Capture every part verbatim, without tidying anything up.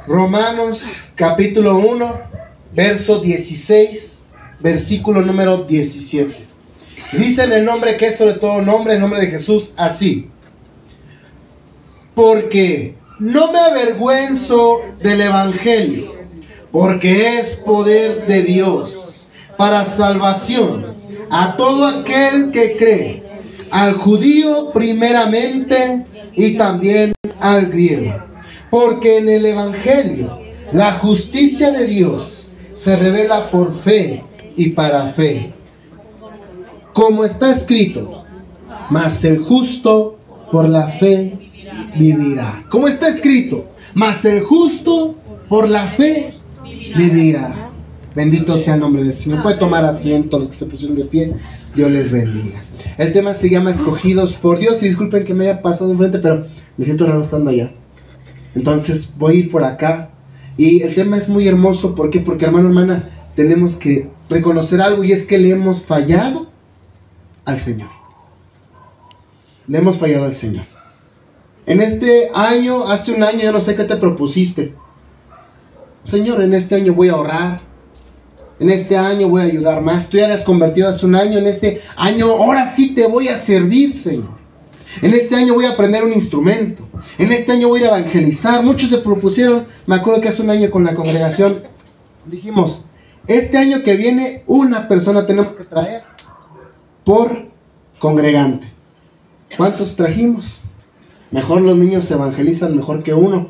Romanos capítulo uno, verso dieciséis, versículo número diecisiete. Dice en el nombre que es sobre todo nombre, el nombre de Jesús, así: porque no me avergüenzo del evangelio, porque es poder de Dios para salvación a todo aquel que cree, al judío primeramente y también al griego. Porque en el evangelio la justicia de Dios se revela por fe y para fe, como está escrito: mas el justo por la fe vivirá. Como está escrito: mas el justo por la fe vivirá. Bendito sea el nombre del Señor. Puede tomar asiento los que se pusieron de pie. Dios les bendiga. El tema se llama Escogidos por Dios. Y disculpen que me haya pasado enfrente, pero me siento raro estando allá. Entonces voy a ir por acá. Y el tema es muy hermoso. ¿Por qué? Porque, hermano, hermana, tenemos que reconocer algo, y es que le hemos fallado al Señor. Le hemos fallado al Señor. En este año, hace un año, yo no sé qué te propusiste. Señor, en este año voy a ahorrar. En este año voy a ayudar más. Tú ya eres convertido hace un año. En este año, ahora sí te voy a servir, Señor. En este año voy a aprender un instrumento. En este año voy a ir a evangelizar. Muchos se propusieron. Me acuerdo que hace un año con la congregación dijimos: este año que viene, una persona tenemos que traer por congregante. ¿Cuántos trajimos? Mejor los niños se evangelizan mejor que uno.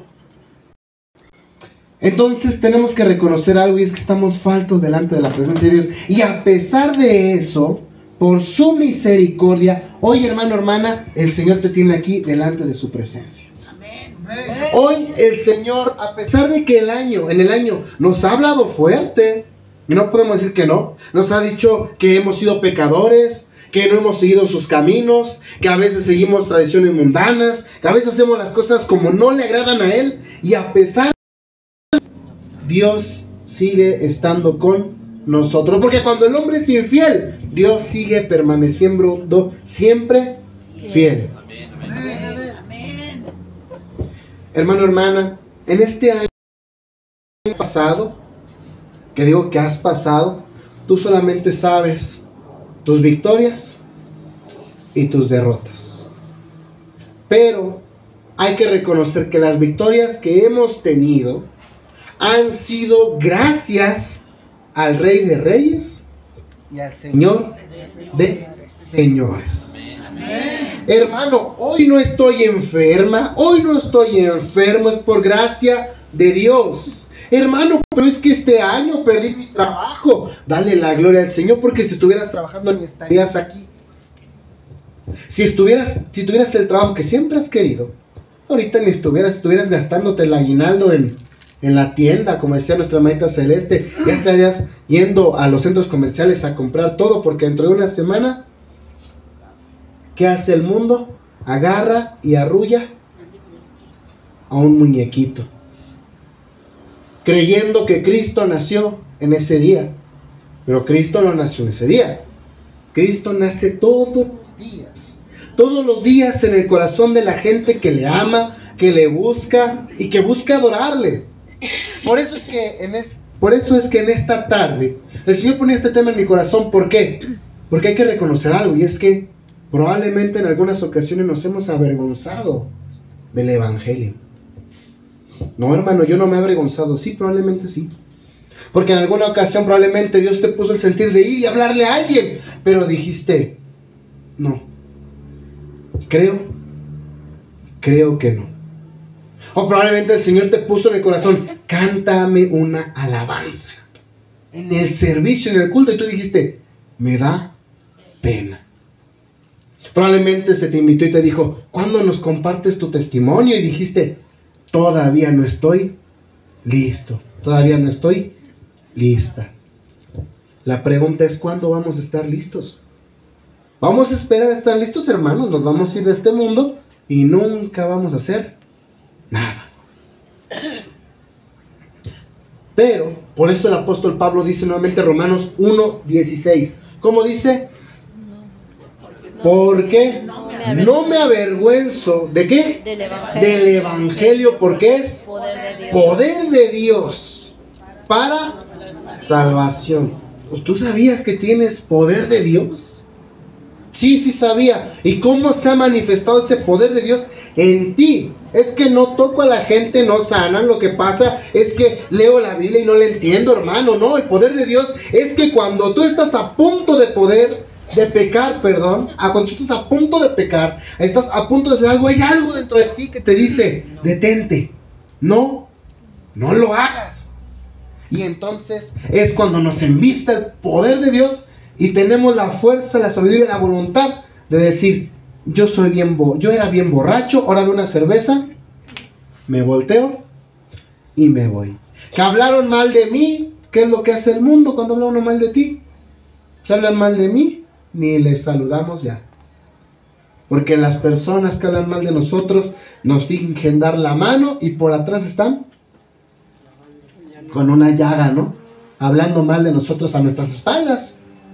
Entonces tenemos que reconocer algo, y es que estamos faltos delante de la presencia de Dios. Y a pesar de eso, por su misericordia, hoy, hermano, hermana, el Señor te tiene aquí delante de su presencia. Amén. Hoy el Señor, a pesar de que el año, en el año nos ha hablado fuerte, y no podemos decir que no, nos ha dicho que hemos sido pecadores, que no hemos seguido sus caminos, que a veces seguimos tradiciones mundanas, que a veces hacemos las cosas como no le agradan a Él, y a pesar de Dios sigue estando con nosotros. Porque cuando el hombre es infiel, Dios sigue permaneciendo siempre fiel. Amén. Amén. Hermano, hermana, en este año pasado, que digo que has pasado, tú solamente sabes tus victorias y tus derrotas. Pero hay que reconocer que las victorias que hemos tenido han sido gracias al Rey de Reyes y al Señor de Señores. Amén. Hermano, hoy no estoy enferma, hoy no estoy enfermo, es por gracia de Dios. Hermano, pero es que este año perdí mi trabajo. Dale la gloria al Señor, porque si estuvieras trabajando ni estarías aquí. Si estuvieras, si tuvieras el trabajo que siempre has querido, ahorita ni estuvieras, estuvieras gastándote el aguinaldo en, en la tienda, como decía nuestra maita Celeste. Ya estarías yendo a los centros comerciales a comprar todo, porque dentro de una semana, ¿qué hace el mundo? Agarra y arrulla a un muñequito, creyendo que Cristo nació en ese día. Pero Cristo no nació en ese día. Cristo nace todos los días. Todos los días en el corazón de la gente que le ama, que le busca y que busca adorarle. Por eso es que en, es, por eso es que en esta tarde el Señor pone este tema en mi corazón. ¿Por qué? Porque hay que reconocer algo, y es que probablemente en algunas ocasiones nos hemos avergonzado del Evangelio. No, hermano, yo no me he avergonzado. Sí, probablemente sí. Porque en alguna ocasión probablemente Dios te puso el sentir de ir y hablarle a alguien, pero dijiste: no, creo, creo que no. O probablemente el Señor te puso en el corazón: cántame una alabanza en el servicio, en el culto, y tú dijiste: me da pena. Probablemente se te invitó y te dijo: ¿cuándo nos compartes tu testimonio? Y dijiste: todavía no estoy listo, todavía no estoy lista. La pregunta es: ¿cuándo vamos a estar listos? Vamos a esperar a estar listos, hermanos. Nos vamos a ir de este mundo y nunca vamos a hacer nada. Pero, por eso el apóstol Pablo dice nuevamente Romanos uno dieciséis. ¿Cómo dice? Porque No me avergüenzo. ¿De qué? Del evangelio. Del evangelio, porque es Poder de Dios. poder de Dios para salvación. ¿Tú sabías que tienes poder de Dios? Sí, sí sabía. ¿Y cómo se ha manifestado ese poder de Dios en ti? Es que no toco a la gente, no sanan. Lo que pasa es que leo la Biblia y no la entiendo, hermano. No, el poder de Dios es que cuando tú estás a punto de poder, de pecar, perdón, a cuando tú estás a punto de pecar, estás a punto de hacer algo, hay algo dentro de ti que te dice, detente. No, no lo hagas. Y entonces es cuando nos envista el poder de Dios y tenemos la fuerza, la sabiduría y la voluntad de decir, yo soy bien, bo yo era bien borracho, ahora veo una cerveza, me volteo y me voy. Que hablaron mal de mí, ¿qué es lo que hace el mundo cuando habla uno mal de ti? Se hablan mal de mí, ni les saludamos ya. Porque las personas que hablan mal de nosotros nos fingen dar la mano y por atrás están con una llaga, ¿no? Hablando mal de nosotros a nuestras espaldas.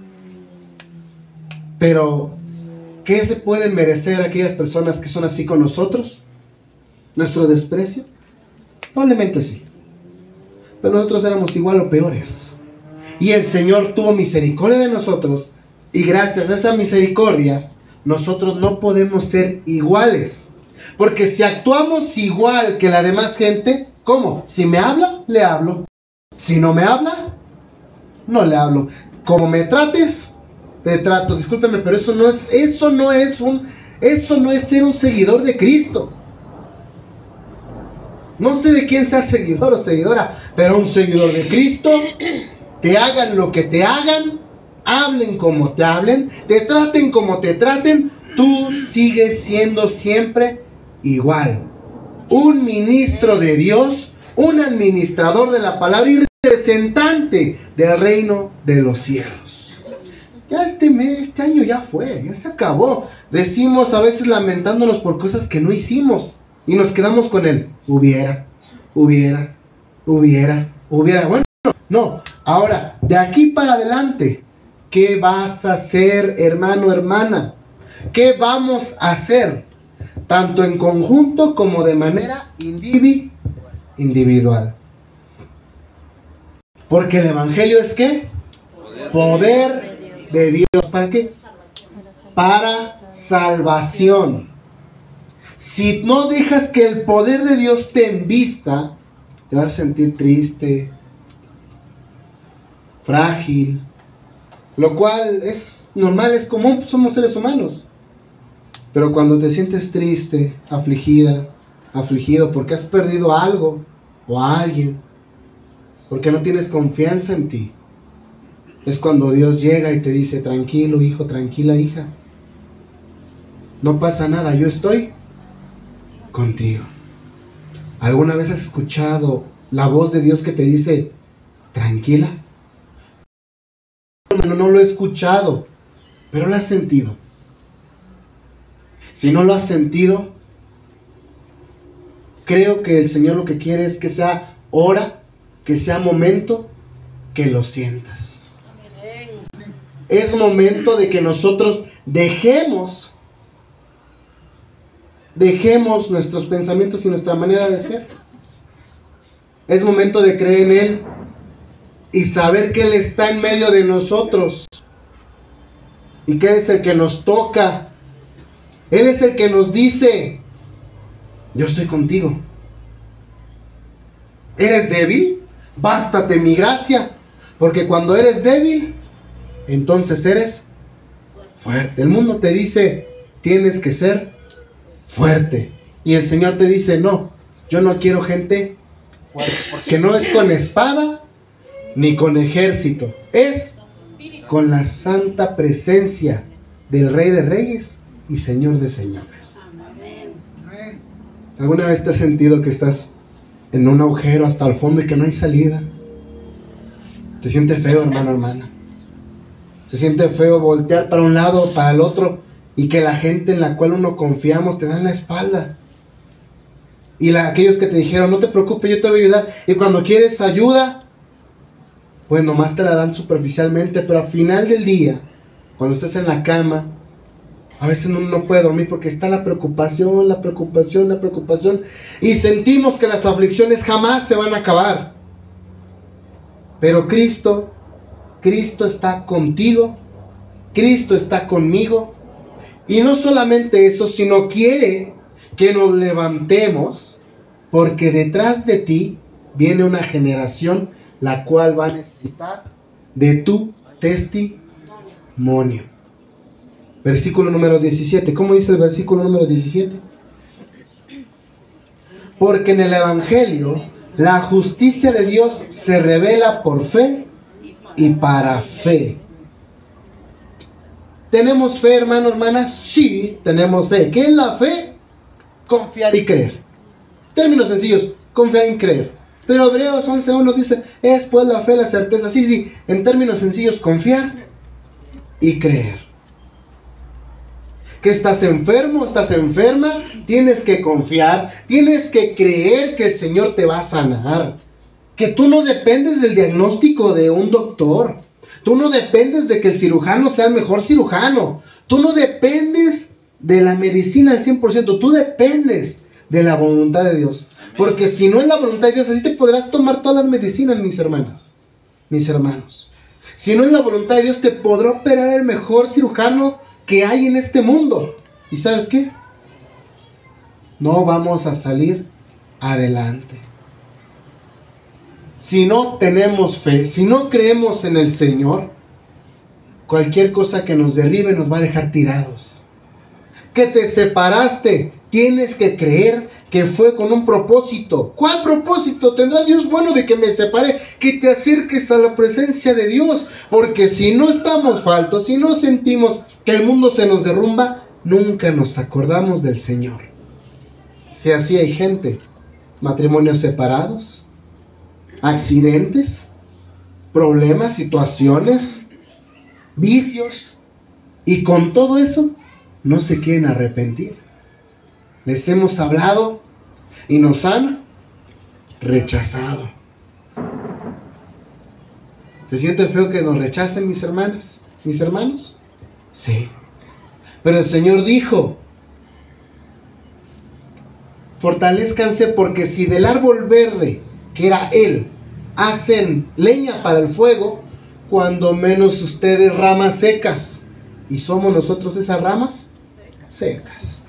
Pero, ¿qué se pueden merecer aquellas personas que son así con nosotros? ¿Nuestro desprecio? Probablemente sí. Pero nosotros éramos igual o peores. Y el Señor tuvo misericordia de nosotros. Y gracias a esa misericordia, nosotros no podemos ser iguales. Porque si actuamos igual que la demás gente, ¿cómo? Si me habla, le hablo. Si no me habla, no le hablo. Como me trates, te trato. Discúlpeme, pero eso no es, eso no es un, eso no es ser un seguidor de Cristo. No sé de quién sea seguidor o seguidora, pero un seguidor de Cristo, te hagan lo que te hagan, hablen como te hablen, te traten como te traten, tú sigues siendo siempre igual. Un ministro de Dios, un administrador de la palabra y representante del reino de los cielos. Ya este mes, este año ya fue, ya se acabó. Decimos a veces lamentándonos por cosas que no hicimos y nos quedamos con el hubiera, hubiera, hubiera, hubiera. Bueno, no, ahora, de aquí para adelante, ¿qué vas a hacer, hermano, hermana? ¿Qué vamos a hacer? Tanto en conjunto como de manera indivi individual. Porque el evangelio es ¿qué? Poder, Poder de Dios. ¿Para qué? Para salvación. Si no dejas que el poder de Dios te envista, te vas a sentir triste, frágil, lo cual es normal, es común, somos seres humanos. Pero cuando te sientes triste, afligida, afligido porque has perdido algo o a alguien, porque no tienes confianza en ti, es cuando Dios llega y te dice, tranquilo hijo, tranquila hija, no pasa nada, yo estoy contigo. ¿Alguna vez has escuchado la voz de Dios que te dice, tranquila? No, no lo he escuchado, pero lo has sentido. Si no lo has sentido, creo que el Señor lo que quiere es que sea hora, que sea momento, que lo sientas. Es momento de que nosotros dejemos, dejemos nuestros pensamientos y nuestra manera de ser. Es momento de creer en Él y saber que Él está en medio de nosotros y que Él es el que nos toca. Él es el que nos dice, yo estoy contigo. ¿Eres débil? Bástate mi gracia. Porque cuando eres débil, entonces eres fuerte. El mundo te dice, tienes que ser fuerte. Y el Señor te dice, no, yo no quiero gente fuerte. Porque no es con espada ni con ejército. Es con la santa presencia del Rey de Reyes y Señor de señores. ¿Alguna vez te has sentido que estás en un agujero hasta el fondo y que no hay salida? Se siente feo, hermano, hermana. Se siente feo voltear para un lado o para el otro y que la gente en la cual uno confiamos te dan la espalda. Y la, aquellos que te dijeron, no te preocupes, yo te voy a ayudar. Y cuando quieres ayuda, pues nomás te la dan superficialmente. Pero al final del día, cuando estés en la cama, A veces uno no puede dormir porque está la preocupación, la preocupación, la preocupación. Y sentimos que las aflicciones jamás se van a acabar. Pero Cristo, Cristo está contigo. Cristo está conmigo. Y no solamente eso, sino quiere que nos levantemos, porque detrás de ti viene una generación la cual va a necesitar de tu testimonio. Versículo número diecisiete. ¿Cómo dice el versículo número diecisiete? Porque en el Evangelio la justicia de Dios se revela por fe y para fe. ¿Tenemos fe, hermano, hermana? Sí, tenemos fe. ¿Qué es la fe? Confiar y creer. Términos sencillos, confiar y creer. Pero Hebreos once uno dice, es pues la fe, la certeza. Sí, sí, en términos sencillos, confiar y creer. Que estás enfermo, estás enferma, tienes que confiar, tienes que creer que el Señor te va a sanar. Que tú no dependes del diagnóstico de un doctor. Tú no dependes de que el cirujano sea el mejor cirujano. Tú no dependes de la medicina al cien por ciento. Tú dependes de la voluntad de Dios. Porque si no es la voluntad de Dios, así te podrás tomar todas las medicinas, mis hermanas, mis hermanos. Si no es la voluntad de Dios, te podrá operar el mejor cirujano que hay en este mundo. ¿Y sabes qué? No vamos a salir adelante. Si no tenemos fe, si no creemos en el Señor, cualquier cosa que nos derribe nos va a dejar tirados. Que te separaste, tienes que creer que fue con un propósito. ¿Cuál propósito tendrá Dios bueno de que me separe? Que te acerques a la presencia de Dios. Porque si no estamos faltos, si no sentimos que el mundo se nos derrumba, nunca nos acordamos del Señor. Si así hay gente, matrimonios separados, accidentes, problemas, situaciones, vicios, y con todo eso no se quieren arrepentir. Les hemos hablado y nos han rechazado. ¿Se siente feo que nos rechacen, mis hermanas, mis hermanos? Sí. Pero el Señor dijo, fortalezcanse, porque si del árbol verde, que era Él, hacen leña para el fuego, cuando menos ustedes ramas secas. ¿Y somos nosotros esas ramas? Secas.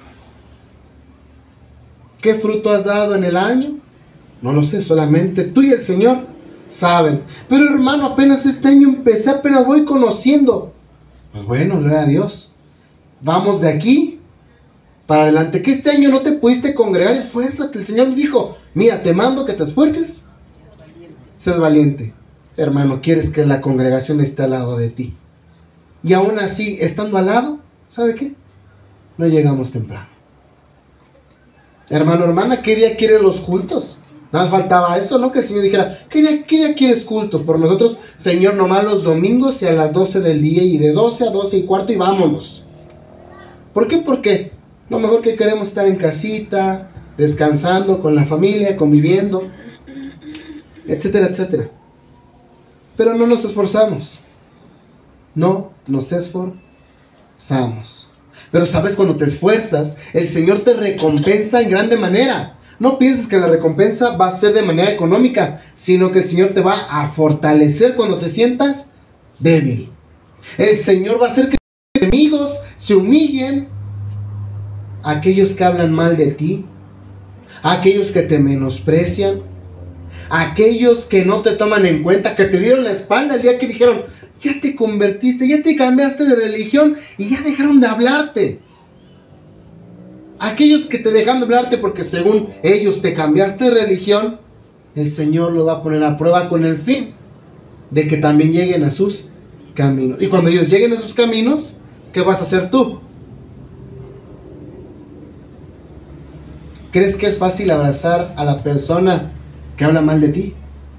¿Qué fruto has dado en el año? No lo sé, solamente tú y el Señor saben. Pero hermano, apenas este año empecé, apenas voy conociendo. Pues bueno, gloria a Dios. Vamos de aquí para adelante. Que este año no te pudiste congregar, esfuérzate. El Señor me dijo, mira, te mando que te esfuerces. Seas valiente. Hermano, quieres que la congregación esté al lado de ti. Y aún así, estando al lado, ¿sabe qué? No llegamos temprano. Hermano, hermana, ¿qué día quieren los cultos? Nada faltaba eso, ¿no? Que el Señor dijera, ¿qué día, qué día quieres cultos? Por nosotros, Señor, nomás los domingos y a las doce del día, y de doce a doce y cuarto y vámonos. ¿Por qué? Porque lo mejor que queremos es estar en casita, descansando con la familia, conviviendo, etcétera, etcétera. Pero no nos esforzamos. No nos esforzamos. Pero sabes, cuando te esfuerzas, el Señor te recompensa en grande manera. No pienses que la recompensa va a ser de manera económica, sino que el Señor te va a fortalecer cuando te sientas débil. El Señor va a hacer que tus enemigos se humillen, aquellos que hablan mal de ti, aquellos que te menosprecian, aquellos que no te toman en cuenta, que te dieron la espalda el día que dijeron, ya te convertiste, ya te cambiaste de religión y ya dejaron de hablarte. Aquellos que te dejan de hablarte porque según ellos te cambiaste de religión, el Señor lo va a poner a prueba con el fin de que también lleguen a sus caminos. Y cuando ellos lleguen a sus caminos, ¿qué vas a hacer tú? ¿Crees que es fácil abrazar a la persona que habla mal de ti?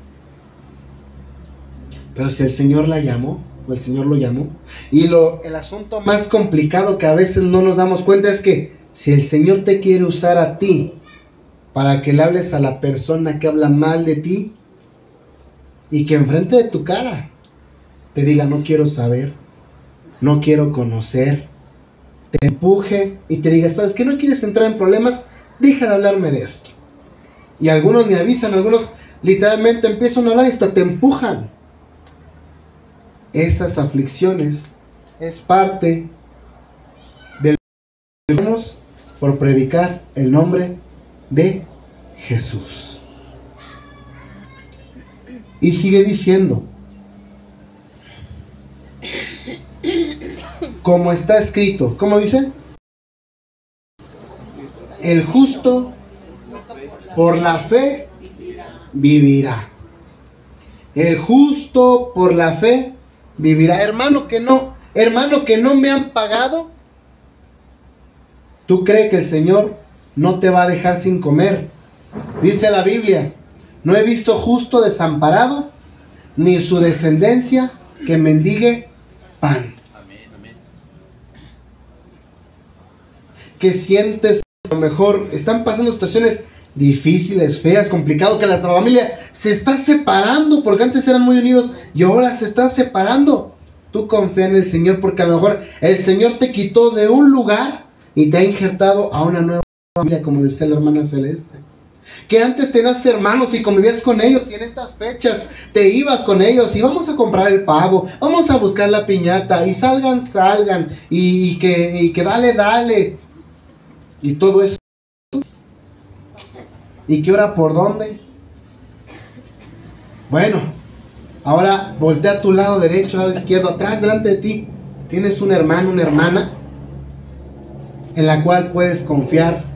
Pero si el Señor la llamó, o el Señor lo llamó, y lo, el asunto más complicado que a veces no nos damos cuenta es que si el Señor te quiere usar a ti para que le hables a la persona que habla mal de ti, y que enfrente de tu cara te diga, no quiero saber, no quiero conocer, te empuje y te diga, ¿sabes qué? ¿No quieres entrar en problemas? Deja de hablarme de esto. Y algunos ni avisan, algunos literalmente empiezan a hablar y hasta te empujan. Esas aflicciones es parte del que tenemos por predicar el nombre de Jesús. Y sigue diciendo, como está escrito, ¿cómo dice? El justo por la fe vivirá. El justo por la fe vivirá. Hermano que no, hermano que no me han pagado, ¿tú crees que el Señor no te va a dejar sin comer? Dice la Biblia, no he visto justo desamparado, ni su descendencia que mendigue pan. Amén, amén. Que sientes, a lo mejor están pasando situaciones difíciles, feas, complicadas, que la familia se está separando, porque antes eran muy unidos y ahora se están separando. Tú confía en el Señor, porque a lo mejor el Señor te quitó de un lugar y te ha injertado a una nueva familia, como decía la hermana Celeste. Que antes tenías hermanos y convivías con ellos, y en estas fechas te ibas con ellos y vamos a comprar el pavo, vamos a buscar la piñata, y salgan, salgan, y, y, que, y que dale, dale, y todo eso. ¿Y qué hora por dónde? Bueno, ahora voltea a tu lado derecho, lado izquierdo, atrás, delante de ti. Tienes un hermano, una hermana en la cual puedes confiar.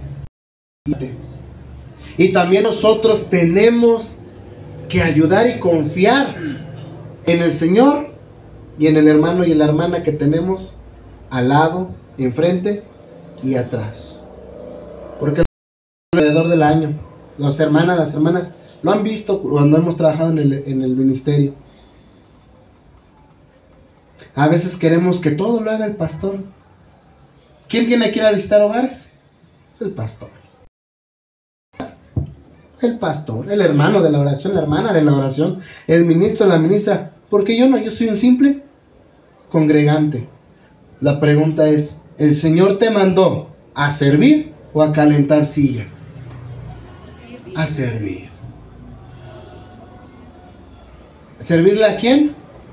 Y también nosotros tenemos que ayudar y confiar en el Señor y en el hermano y en la hermana que tenemos al lado, enfrente y atrás. Porque alrededor del año, las hermanas, las hermanas lo han visto cuando hemos trabajado en el, en el ministerio. A veces queremos que todo lo haga el pastor. ¿Quién tiene que ir a visitar hogares? El pastor. El pastor, el hermano de la oración, la hermana de la oración, el ministro, la ministra. Porque yo no, yo soy un simple congregante. La pregunta es, ¿el Señor te mandó a servir o a calentar silla? A servir. ¿Servirle a quién?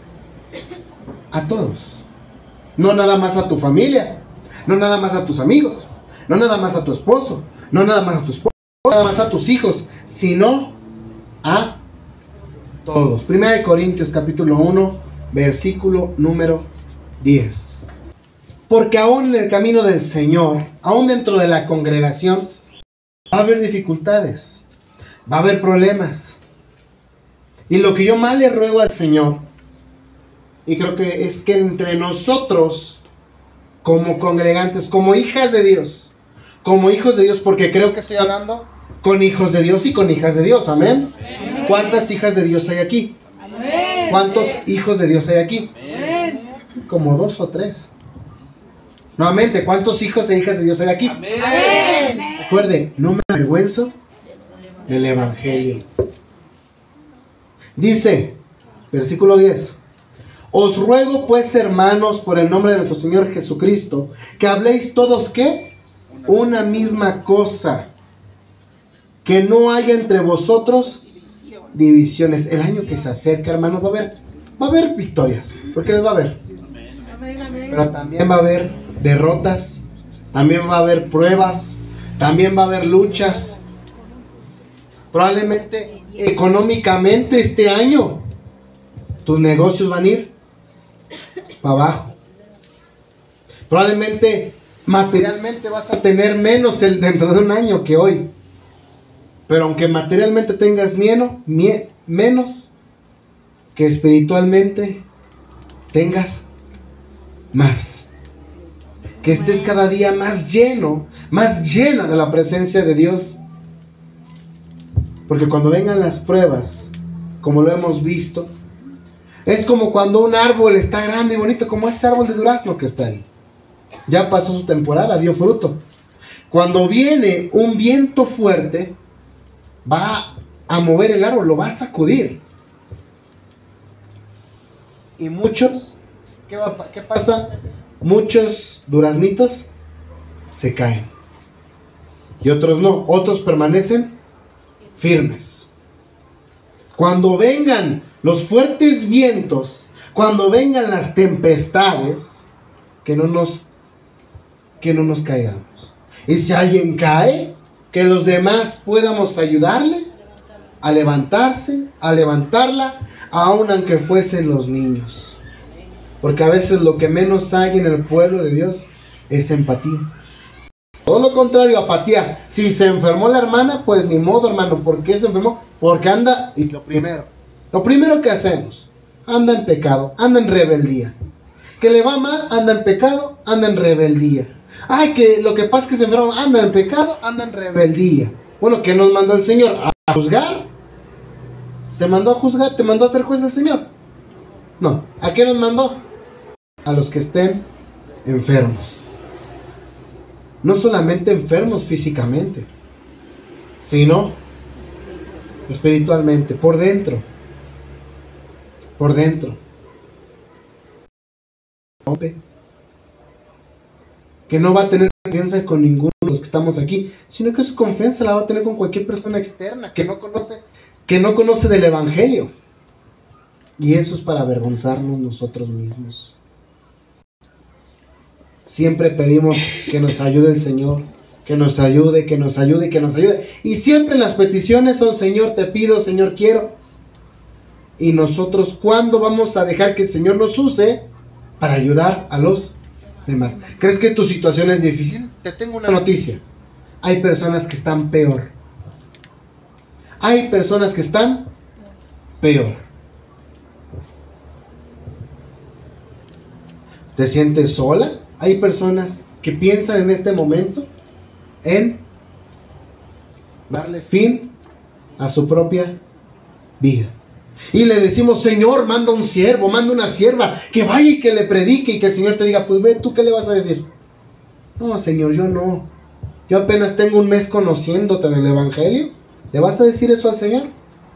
A todos. No nada más a tu familia, no nada más a tus amigos, no nada más a tu esposo, no nada más a tu esposa, no nada más a tus hijos, sino a todos. Primera de Corintios capítulo uno, versículo número diez. Porque aún en el camino del Señor, aún dentro de la congregación, va a haber dificultades, va a haber problemas. Y lo que yo más le ruego al Señor, y creo que es que entre nosotros, como congregantes, como hijas de Dios, como hijos de Dios, porque creo que estoy hablando con hijos de Dios y con hijas de Dios, amén. Amén. ¿Cuántas hijas de Dios hay aquí? Amén. ¿Cuántos hijos de Dios hay aquí? Amén. Como dos o tres. Nuevamente, ¿cuántos hijos e hijas de Dios hay aquí? Amén. Recuerden, no me avergüenzo del Evangelio. Dice, versículo diez. Os ruego pues, hermanos, por el nombre de nuestro Señor Jesucristo, que habléis todos, ¿qué? Una misma cosa. Que no haya entre vosotros divisiones. El año que se acerca, hermanos, va a haber, va a haber victorias. Porque les va a haber. Pero también va a haber derrotas. También va a haber pruebas. También va a haber luchas. Probablemente económicamente este año tus negocios van a ir para abajo. Probablemente materialmente vas a tener menos el dentro de un año que hoy. Pero aunque materialmente tengas menos, mie, menos, que espiritualmente tengas más. Que estés cada día más lleno, más llena de la presencia de Dios. Porque cuando vengan las pruebas, como lo hemos visto, es como cuando un árbol está grande y bonito, como ese árbol de durazno que está ahí. Ya pasó su temporada, dio fruto. Cuando viene un viento fuerte, va a mover el árbol, lo va a sacudir. Y muchos, ¿qué, va, qué pasa? Muchos duraznitos se caen. Y otros no, otros permanecen firmes. Cuando vengan los fuertes vientos, cuando vengan las tempestades, que no nos, que no nos caigamos. Y si alguien cae, que los demás podamos ayudarle a levantarse, a levantarla, aun aunque fuesen los niños. Porque a veces lo que menos hay en el pueblo de Dios es empatía. Todo lo contrario, apatía. Si se enfermó la hermana, pues ni modo, hermano. ¿Por qué se enfermó? Porque anda, y lo primero, lo primero que hacemos, anda en pecado, anda en rebeldía. Que le va mal, anda en pecado, anda en rebeldía. Ay, que lo que pasa es que se enfermó, anda en pecado, anda en rebeldía. Bueno, ¿qué nos mandó el Señor? ¿A juzgar? ¿Te mandó a juzgar? ¿Te mandó a ser juez el Señor? No. ¿A qué nos mandó? A los que estén enfermos. No solamente enfermos físicamente, sino espiritualmente, por dentro. Por dentro. Que no va a tener confianza con ninguno de los que estamos aquí, sino que su confianza la va a tener con cualquier persona externa que no conoce, que no conoce del Evangelio. Y eso es para avergonzarnos nosotros mismos. Siempre pedimos que nos ayude el Señor, que nos ayude, que nos ayude, que nos ayude. Y siempre las peticiones son: Señor, te pido, Señor, quiero. Y nosotros, ¿cuándo vamos a dejar que el Señor nos use para ayudar a los demás? ¿Crees que tu situación es difícil? Te tengo una noticia. Hay personas que están peor. Hay personas que están peor. ¿Te sientes sola? Hay personas que piensan en este momento en darle fin a su propia vida. Y le decimos: Señor, manda un siervo, manda una sierva que vaya y que le predique, y que el Señor te diga: pues ve, ¿tú qué le vas a decir? No, Señor, yo no. Yo apenas tengo un mes conociéndote del Evangelio. ¿Le vas a decir eso al Señor?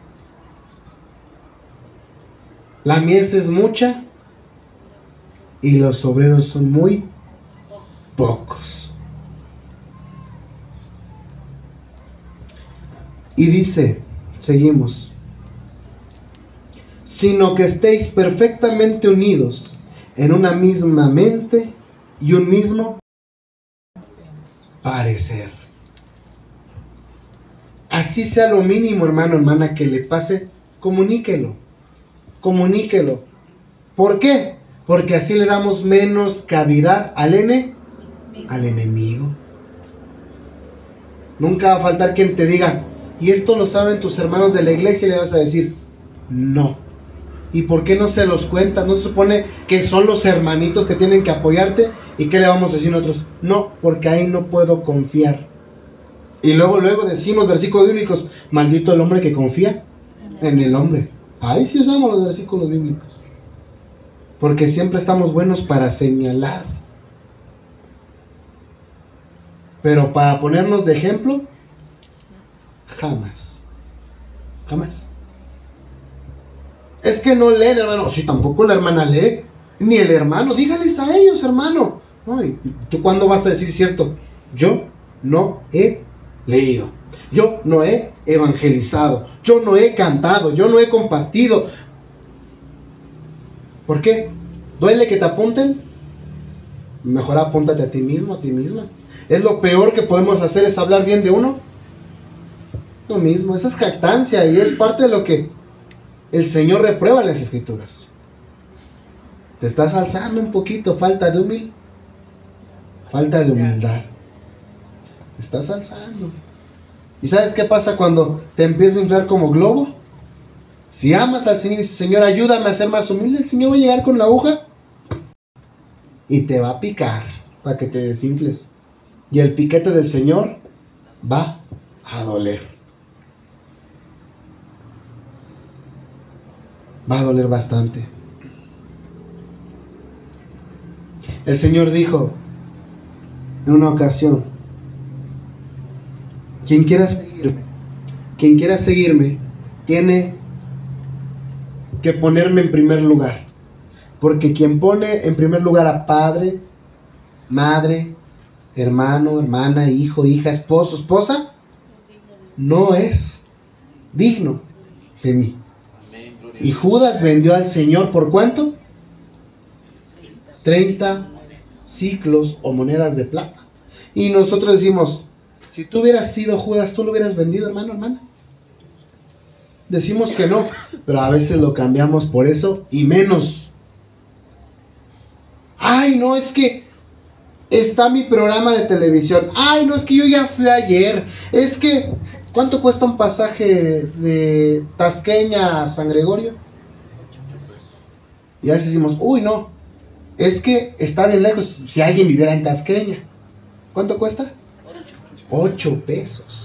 La mies es mucha y los obreros son muy pocos. Y dice, seguimos: sino que estéis perfectamente unidos en una misma mente y un mismo parecer. Así sea lo mínimo, hermano, hermana, que le pase, comuníquelo, comuníquelo. ¿Por qué? Porque así le damos menos cavidad al ene, al enemigo. Nunca va a faltar quien te diga: y esto lo saben tus hermanos de la iglesia, y le vas a decir: no. ¿Y por qué no se los cuentas? ¿No se supone que son los hermanitos que tienen que apoyarte? ¿Y qué le vamos a decir nosotros? No, porque ahí no puedo confiar. Y luego, luego decimos versículos bíblicos: maldito el hombre que confía en el hombre. Ahí sí usamos los versículos bíblicos. Porque siempre estamos buenos para señalar. Pero para ponernos de ejemplo, jamás. Jamás. Es que no leen, hermano. Si tampoco la hermana lee, ni el hermano. Dígales a ellos, hermano. Ay, ¿tú cuándo vas a decir cierto? Yo no he leído. Yo no he evangelizado. Yo no he cantado. Yo no he compartido. ¿Por qué? ¿Duele que te apunten? Mejor apúntate a ti mismo, a ti misma. ¿Es lo peor que podemos hacer es hablar bien de uno? Lo mismo, esa es jactancia y es parte de lo que el Señor reprueba en las Escrituras. Te estás alzando un poquito, falta de humildad. Falta de humildad. Te estás alzando. ¿Y sabes qué pasa cuando te empiezas a inflar como globo? Si amas al Señor y dices: Señor, ayúdame a ser más humilde, el Señor va a llegar con la aguja y te va a picar para que te desinfles. Y el piquete del Señor va a doler. Va a doler bastante. El Señor dijo en una ocasión: quien quiera seguirme, quien quiera seguirme, tiene que ponerme en primer lugar. Porque quien pone en primer lugar a padre, madre, hermano, hermana, hijo, hija, esposo, esposa, no es digno de mí. Y Judas vendió al Señor, ¿por cuánto? treinta ciclos o monedas de plata. Y nosotros decimos, si tú hubieras sido Judas, ¿tú lo hubieras vendido, hermano, hermana? Decimos que no, pero a veces lo cambiamos por eso y menos. Ay, no, es que está mi programa de televisión. Ay, no, es que yo ya fui ayer. Es que, ¿cuánto cuesta un pasaje de Tasqueña a San Gregorio? Y a veces decimos, uy, no, es que está bien lejos. Si alguien viviera en Tasqueña, ¿cuánto cuesta? Ocho pesos.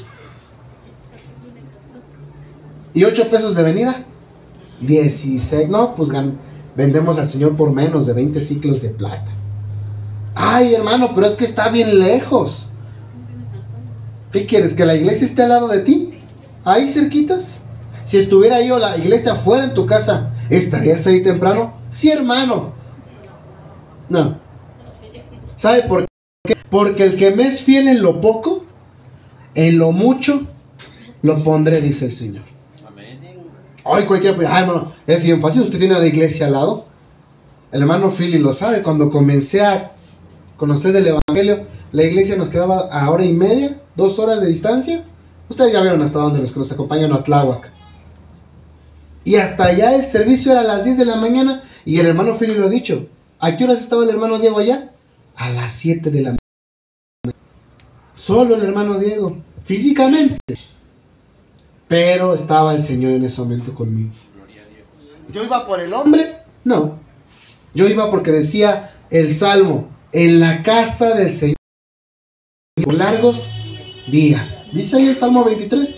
¿Y ocho pesos de venida? Dieciséis. No, pues vendemos al Señor por menos de veinte ciclos de plata. Ay, hermano, pero es que está bien lejos. ¿Qué quieres? ¿Que la iglesia esté al lado de ti? ¿Ahí cerquitas? Si estuviera ahí o la iglesia afuera en tu casa, ¿estarías ahí temprano? Sí, hermano. No. ¿Sabe por qué? Porque el que me es fiel en lo poco, en lo mucho, lo pondré, dice el Señor. Amén. Ay, cualquiera, ay, hermano, es bien fácil. Usted tiene la iglesia al lado. El hermano Philly lo sabe. Cuando comencé a conocer del evangelio, la iglesia nos quedaba a hora y media, dos horas de distancia. Ustedes ya vieron hasta dónde los que nos acompañan a Tláhuac. Y hasta allá el servicio era a las diez de la mañana. Y el hermano Philly lo ha dicho. ¿A qué horas estaba el hermano Diego allá? A las siete de la mañana. Solo el hermano Diego, físicamente. Pero estaba el Señor en ese momento conmigo. ¿Yo iba por el hombre? No. Yo iba porque decía el Salmo, en la casa del Señor por largos días. Dice ahí el Salmo veintitrés.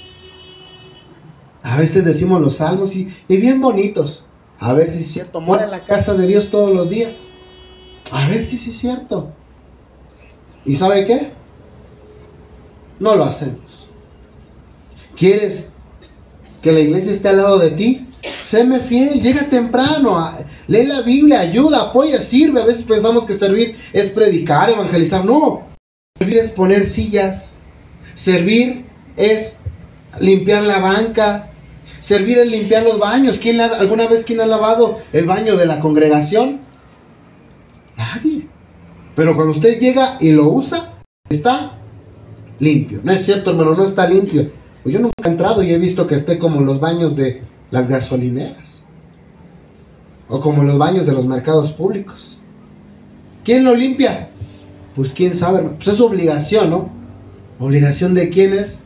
A veces decimos los salmos y, y bien bonitos. A ver si es cierto. Mora en la casa de Dios todos los días. A ver si sí es cierto. ¿Y sabe qué? No lo hacemos. ¿Quieres que la iglesia esté al lado de ti? Séme fiel, llega temprano, lee la Biblia, ayuda, apoya, sirve. A veces pensamos que servir es predicar, evangelizar. No, servir es poner sillas. Servir es limpiar la banca. Servir es limpiar los baños. ¿Quién ha, ¿Alguna vez quién ha lavado el baño de la congregación? Nadie. Pero cuando usted llega y lo usa, está limpio. No es cierto, hermano, no está limpio. Pues yo nunca he entrado y he visto que esté como los baños de las gasolineras. O como los baños de los mercados públicos. ¿Quién lo limpia? Pues quién sabe. Pues es obligación, ¿no? ¿Obligación de quién es?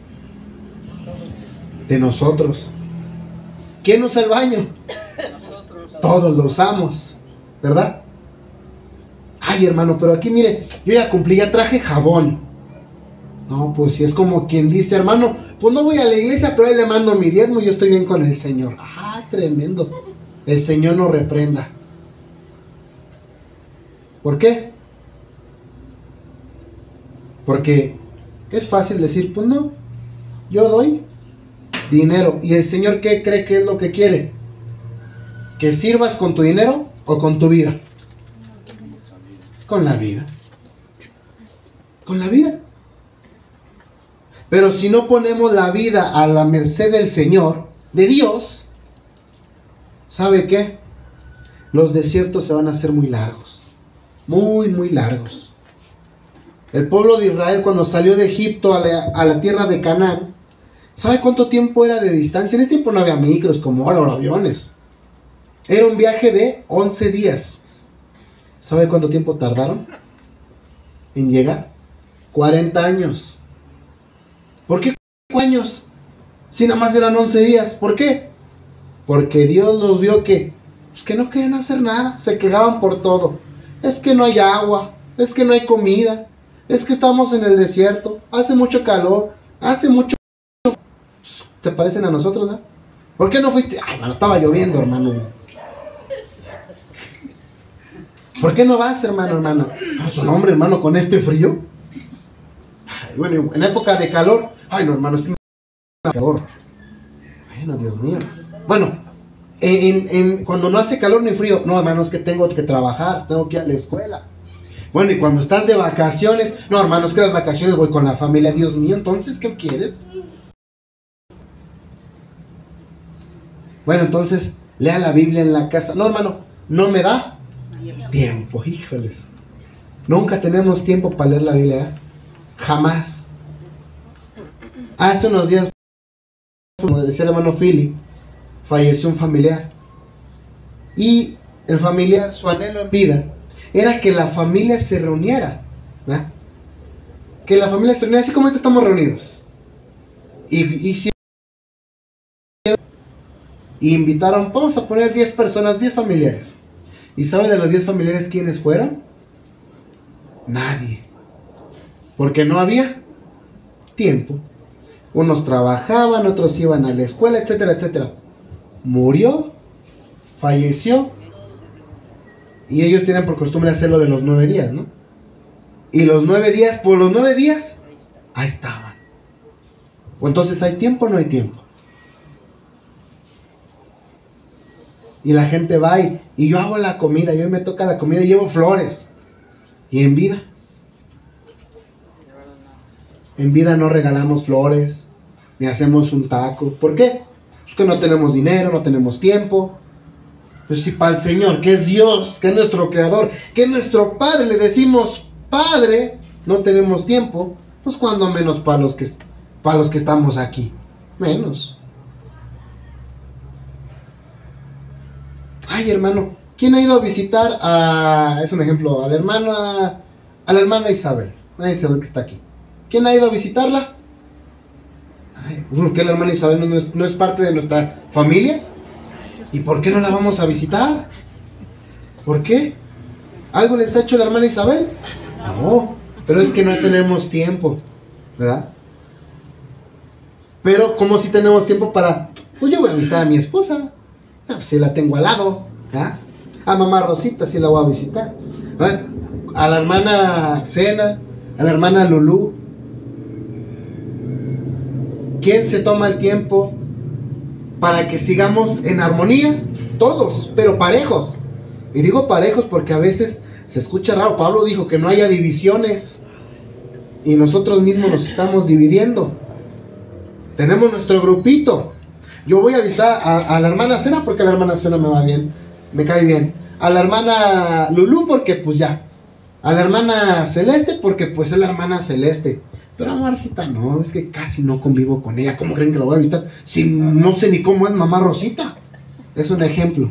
De nosotros. ¿Quién usa el baño? Nosotros. Todos lo usamos, ¿verdad? Ay, hermano, pero aquí mire, yo ya cumplí, ya traje jabón. No, pues si es como quien dice, hermano, pues no voy a la iglesia, pero ahí le mando mi diezmo y yo estoy bien con el Señor. Ah, tremendo. El Señor nos reprenda. ¿Por qué? Porque es fácil decir, pues no, yo doy dinero. ¿Y el Señor qué cree que es lo que quiere? ¿Que sirvas con tu dinero o con tu vida? Con la vida. Con la vida. Pero si no ponemos la vida a la merced del Señor, de Dios, ¿sabe qué? Los desiertos se van a hacer muy largos. Muy, muy largos. El pueblo de Israel cuando salió de Egipto a la, a la tierra de Canaán, ¿sabe cuánto tiempo era de distancia? En ese tiempo no había micros como ahora o aviones. Era un viaje de once días. ¿Sabe cuánto tiempo tardaron en llegar? cuarenta años. ¿Por qué cuarenta años? Si nada más eran once días. ¿Por qué? Porque Dios los vio que, pues que no querían hacer nada. Se quejaban por todo. Es que no hay agua. Es que no hay comida. Es que estamos en el desierto. Hace mucho calor. Hace mucho... ¿Se parecen a nosotros, no? ¿Por qué no fuiste? Ay, hermano, estaba lloviendo, hermano. ¿Por qué no vas, hermano, hermano? A su nombre, hermano, con este frío. Ay, bueno, en época de calor. Ay, no, hermano, es que no hay calor. Bueno, Dios mío. Bueno, en, en, cuando no hace calor ni frío. No, hermano, es que tengo que trabajar. Tengo que ir a la escuela. Bueno, y cuando estás de vacaciones, no, hermanos, que las vacaciones voy con la familia, Dios mío, entonces, ¿qué quieres? Bueno, entonces, lea la Biblia en la casa. No, hermano, no me da tiempo, híjoles. Nunca tenemos tiempo para leer la Biblia, ¿eh? Jamás. Hace unos días, como decía el hermano Philly, falleció un familiar. Y el familiar, su anhelo en vida, era que la familia se reuniera, ¿verdad? Que la familia se reuniera, así como ahorita estamos reunidos. Y, y si y invitaron, vamos a poner diez personas, diez familiares. ¿Y saben de los diez familiares quiénes fueron? Nadie. Porque no había tiempo. Unos trabajaban, otros iban a la escuela, etcétera, etcétera. Murió, falleció, y ellos tienen por costumbre hacerlo de los nueve días, ¿no? Y los nueve días, por los nueve días, ahí estaban. O entonces, ¿hay tiempo o no hay tiempo? Y la gente va y, y yo hago la comida, yo me toca la comida y llevo flores. Y en vida, en vida no regalamos flores, ni hacemos un taco. ¿Por qué? Pues que no tenemos dinero, no tenemos tiempo. Pues si para el Señor, que es Dios, que es nuestro Creador, que es nuestro Padre, le decimos Padre, no tenemos tiempo, pues cuando menos para los que, para los que estamos aquí, menos. Ay, hermano, ¿quién ha ido a visitar a, es un ejemplo, a la hermana, a la hermana Isabel? La Isabel que está aquí. ¿Quién ha ido a visitarla? Ay, ¿por qué la hermana Isabel no, no, es, no es parte de nuestra familia? ¿Y por qué no la vamos a visitar? ¿Por qué? ¿Algo les ha hecho la hermana Isabel? No, pero es que no tenemos tiempo, ¿verdad? Pero como si tenemos tiempo para, pues yo voy a visitar a mi esposa. Ah, pues si la tengo al lado, ¿ah? A mamá Rosita si la voy a visitar, ¿ah? A la hermana Cena, a la hermana Lulú. ¿Quién se toma el tiempo para que sigamos en armonía? Todos, pero parejos. Y digo parejos porque a veces se escucha raro. Pablo dijo que no haya divisiones y nosotros mismos nos estamos dividiendo. Tenemos nuestro grupito. Yo voy a visitar a, a la hermana Cena porque a la hermana Cena me va bien, me cae bien. A la hermana Lulú porque pues ya. A la hermana Celeste porque pues es la hermana Celeste. Pero a Marcita no, es que casi no convivo con ella. ¿Cómo creen que la voy a visitar? Si no sé ni cómo es mamá Rosita. Es un ejemplo.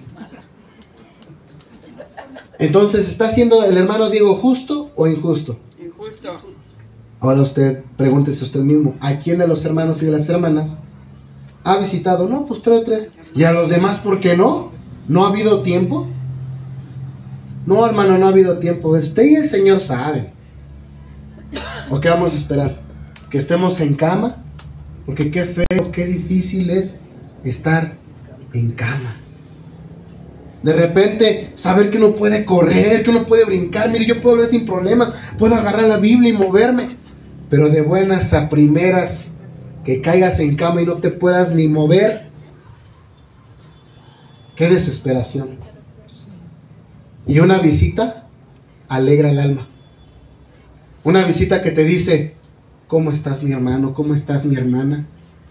Entonces, ¿está siendo el hermano Diego justo o injusto? Injusto. Ahora usted, pregúntese usted mismo, ¿a quién de los hermanos y de las hermanas ha visitado? No, pues tres, tres. ¿Y a los demás por qué no? ¿No ha habido tiempo? No, hermano, no ha habido tiempo. Usted y el Señor saben. ¿O qué vamos a esperar? ¿Que estemos en cama? Porque qué feo, qué difícil es estar en cama. De repente, saber que uno puede correr, que uno puede brincar. Mire, yo puedo ver sin problemas, puedo agarrar la Biblia y moverme. Pero de buenas a primeras, que caigas en cama y no te puedas ni mover. Qué desesperación. Y una visita alegra el alma. Una visita que te dice, ¿cómo estás mi hermano? ¿Cómo estás mi hermana?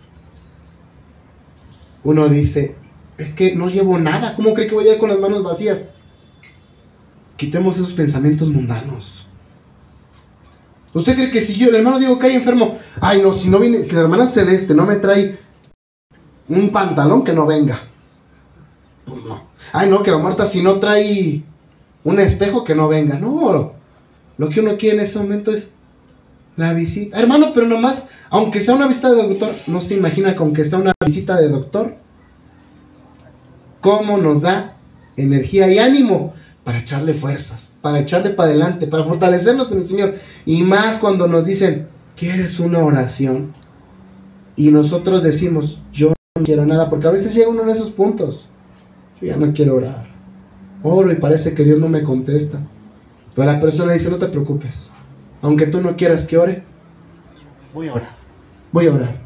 Uno dice, es que no llevo nada. ¿Cómo cree que voy a ir con las manos vacías? Quitemos esos pensamientos mundanos. ¿Usted cree que si yo, el hermano Diego cae enfermo, ay no, si no viene, si la hermana Celeste no me trae un pantalón, que no venga? Pues no. Ay no, que la Marta si no trae un espejo, que no venga. No, lo que uno quiere en ese momento es la visita. Hermano, pero nomás, aunque sea una visita de doctor, no se imagina que aunque sea una visita de doctor, cómo nos da energía y ánimo para echarle fuerzas, para echarle para adelante, para fortalecernos en el Señor. Y más cuando nos dicen, ¿quieres una oración? Y nosotros decimos, yo no quiero nada, porque a veces llega uno en esos puntos. Yo ya no quiero orar. Oro y parece que Dios no me contesta. Pero la persona dice, no te preocupes. Aunque tú no quieras que ore, voy a orar. Voy a orar.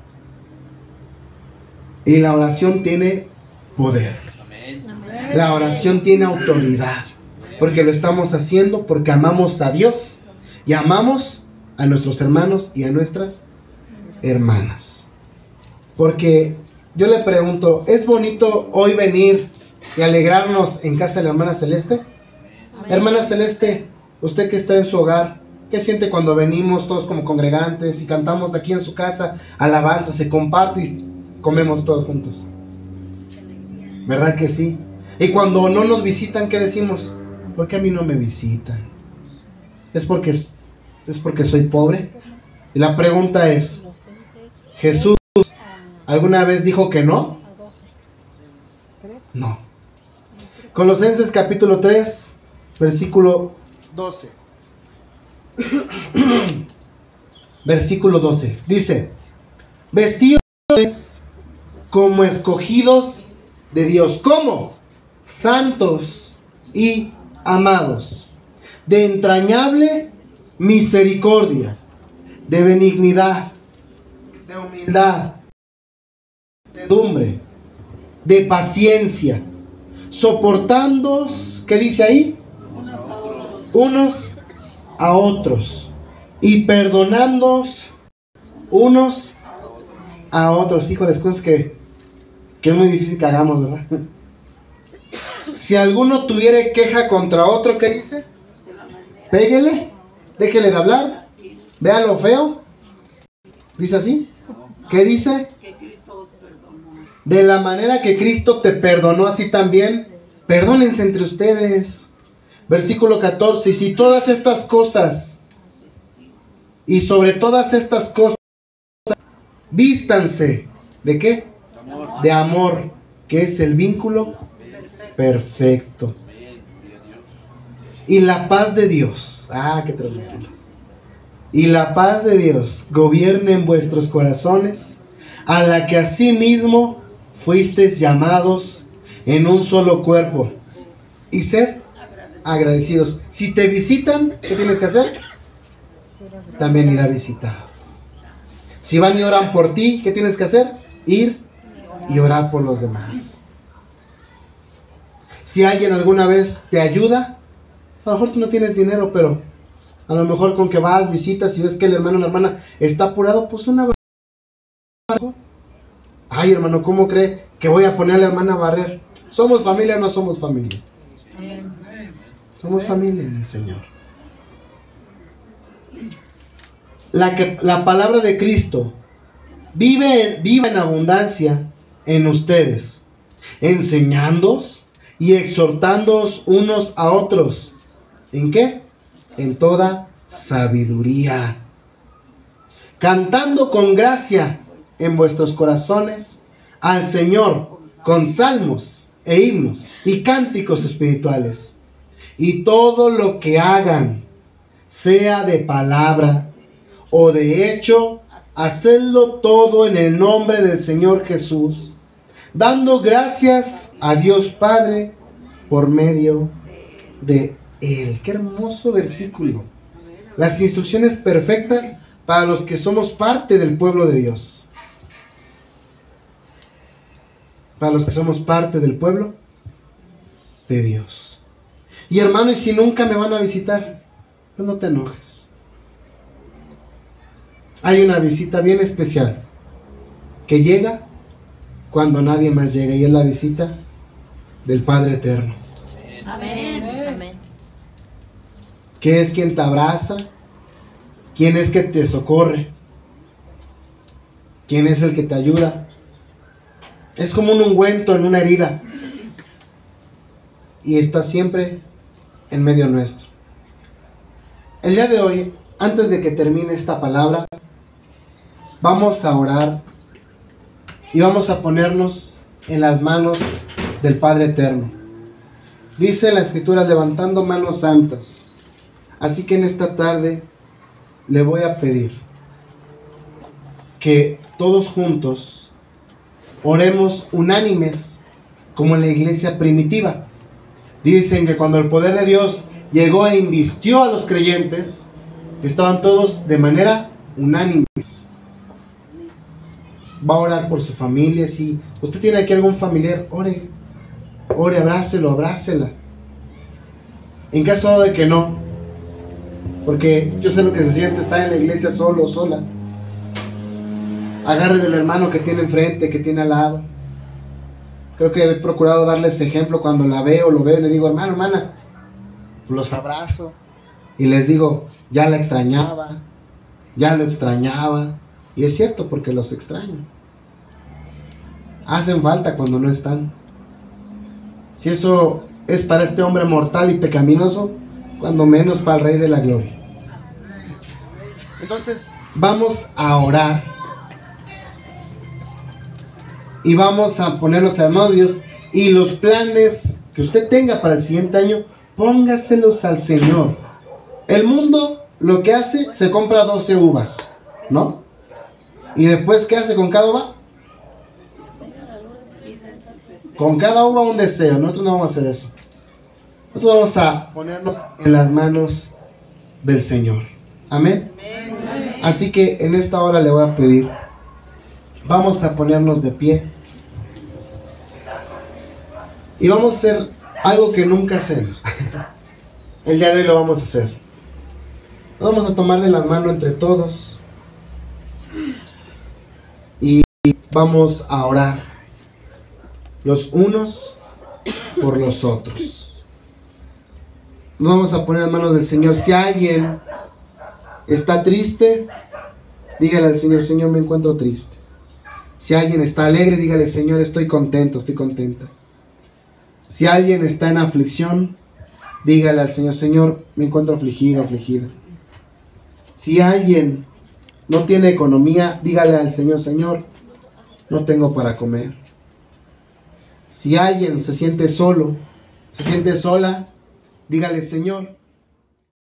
Y la oración tiene poder. La oración tiene autoridad. Porque lo estamos haciendo porque amamos a Dios y amamos a nuestros hermanos y a nuestras hermanas. Porque yo le pregunto, ¿es bonito hoy venir y alegrarnos en casa de la hermana Celeste? Amén. Hermana Celeste, usted que está en su hogar, ¿qué siente cuando venimos todos como congregantes y cantamos aquí en su casa alabanza, se comparte y comemos todos juntos? ¿Verdad que sí? Y cuando no nos visitan, ¿qué decimos? ¿Por qué a mí no me visitan? ¿Es porque, es porque soy pobre? Y la pregunta es, ¿Jesús alguna vez dijo que no? No. Colosenses capítulo tres, versículo doce. Versículo doce. Dice, vestidos como escogidos de Dios. ¿Cómo? Santos y amados, de entrañable misericordia, de benignidad, de humildad, de sedumbre, de paciencia, soportándoos, ¿qué dice ahí? Unos a otros, y perdonándoos unos a otros. Híjoles, cosas que, que es muy difícil que hagamos, ¿verdad? Si alguno tuviere queja contra otro, ¿qué dice? Péguele, déjele de hablar, vea lo feo. ¿Dice así? ¿Qué dice? De la manera que Cristo te perdonó, así también perdónense entre ustedes. Versículo catorce, y si todas estas cosas, y sobre todas estas cosas, vístanse, ¿de qué? Amor. De amor, que es el vínculo perfecto. Y la paz de Dios, ah, qué tremendo. Y la paz de Dios gobierne en vuestros corazones, a la que asimismo fuisteis llamados en un solo cuerpo, y sed agradecidos. Si te visitan, ¿qué tienes que hacer? También ir a visitar. Si van y oran por ti, ¿qué tienes que hacer? Ir y orar por los demás. Si alguien alguna vez te ayuda, a lo mejor tú no tienes dinero, pero a lo mejor con que vas, visitas y ves que el hermano o la hermana está apurado, pues una... Ay, hermano, ¿cómo cree que voy a poner a la hermana a barrer? ¿Somos familia o no somos familia? Somos familia en el Señor. La, que, la palabra de Cristo vive, vive en abundancia en ustedes, enseñándoos y exhortándoos unos a otros. ¿En qué? En toda sabiduría, cantando con gracia en vuestros corazones al Señor con salmos e himnos y cánticos espirituales. Y todo lo que hagan, sea de palabra o de hecho, hacedlo todo en el nombre del Señor Jesús, dando gracias a Dios Padre por medio de Él. Qué hermoso versículo. Las instrucciones perfectas para los que somos parte del pueblo de Dios. Para los que somos parte del pueblo de Dios. Y hermano, y si nunca me van a visitar, pues no te enojes. Hay una visita bien especial que llega cuando nadie más llega, y es la visita del Padre Eterno. Amén. Amén. Que es quien te abraza, quien es que te socorre, quien es el que te ayuda. Es como un ungüento en una herida, y está siempre en medio nuestro. El día de hoy, antes de que termine esta palabra, vamos a orar y vamos a ponernos en las manos del Padre Eterno. Dice la Escritura, levantando manos santas. Así que en esta tarde le voy a pedir que todos juntos oremos unánimes como en la iglesia primitiva. Dicen que cuando el poder de Dios llegó e invistió a los creyentes, estaban todos de manera unánime. Va a orar por su familia. Si usted tiene aquí algún familiar, ore, ore, abrácelo, abrácela. En caso de que no, porque yo sé lo que se siente estar en la iglesia solo o sola, agarre del hermano que tiene enfrente, que tiene al lado. Creo que he procurado darles ejemplo cuando la veo, lo veo y le digo, hermano, hermana, los abrazo y les digo, ya la extrañaba, ya lo extrañaba. Y es cierto, porque los extraño. Hacen falta cuando no están. Si eso es para este hombre mortal y pecaminoso, cuando menos para el Rey de la Gloria. Entonces, vamos a orar. Y vamos a ponerlos a las manos de Dios. Y los planes que usted tenga para el siguiente año, póngaselos al Señor. El mundo lo que hace, se compra doce uvas, ¿no? Y después, ¿qué hace con cada uva? Con cada uva un deseo. Nosotros no vamos a hacer eso. Nosotros vamos a ponernos en las manos del Señor. Amén. Así que en esta hora le voy a pedir, vamos a ponernos de pie. Y vamos a hacer algo que nunca hacemos. El día de hoy lo vamos a hacer. Nos vamos a tomar de la mano entre todos. Y vamos a orar los unos por los otros. Nos vamos a poner en manos del Señor. Si alguien está triste, dígale al Señor, Señor, me encuentro triste. Si alguien está alegre, dígale, Señor, estoy contento, estoy contenta. Si alguien está en aflicción, dígale al Señor, Señor, me encuentro afligido, afligida. Si alguien no tiene economía, dígale al Señor, Señor, no tengo para comer. Si alguien se siente solo, se siente sola, dígale, Señor,